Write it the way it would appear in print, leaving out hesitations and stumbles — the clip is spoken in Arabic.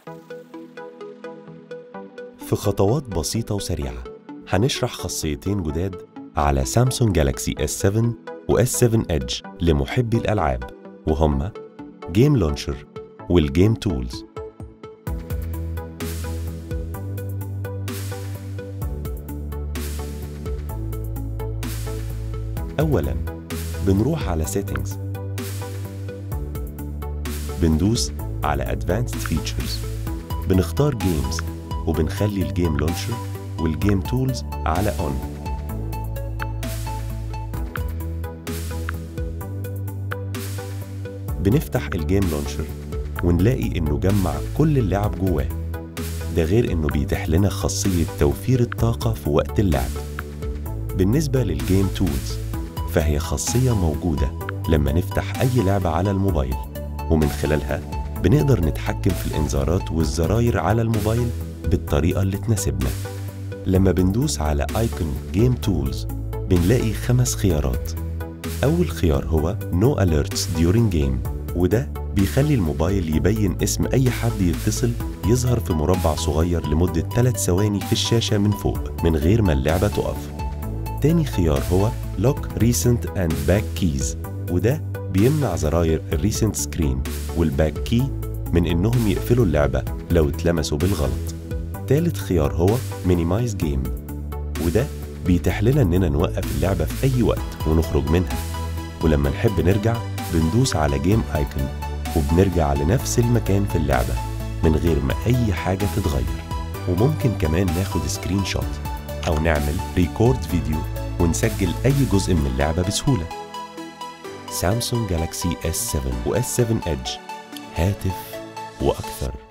في خطوات بسيطة وسريعة هنشرح خاصيتين جداد على سامسونج جالاكسي S7 و S7 Edge لمحبي الألعاب، وهما جيم لونشر والجيم تولز. أولاً بنروح على Settings، بندوس على Advanced Features، بنختار Games وبنخلي الجيم لونشر والجيم تولز على On. بنفتح الجيم لونشر ونلاقي إنه جمع كل اللعب جواه، ده غير إنه بيتيح لنا خاصية توفير الطاقة في وقت اللعب. بالنسبة للجيم تولز فهي خاصية موجودة لما نفتح أي لعبة على الموبايل، ومن خلالها بنقدر نتحكم في الإنذارات والزراير على الموبايل بالطريقة اللي تناسبنا. لما بندوس على ايكون جيم تولز بنلاقي 5 خيارات. أول خيار هو No Alerts During Game، وده بيخلي الموبايل يبين اسم أي حد يتصل يظهر في مربع صغير لمدة 3 ثواني في الشاشة من فوق من غير ما اللعبة تقف. تاني خيار هو Lock Recent and Back Keys، وده بيمنع زراير الريسنت سكرين والباك كي من إنهم يقفلوا اللعبة لو اتلمسوا بالغلط. تالت خيار هو Minimize Game، وده بيتيح لنا إننا نوقف اللعبة في أي وقت ونخرج منها، ولما نحب نرجع بندوس على جيم ايكون وبنرجع لنفس المكان في اللعبة من غير ما أي حاجة تتغير. وممكن كمان ناخد سكرين شوت أو نعمل ريكورد فيديو ونسجل أي جزء من اللعبة بسهولة. سامسونج جالاكسي S7 و S7 Edge، هاتف وأكثر.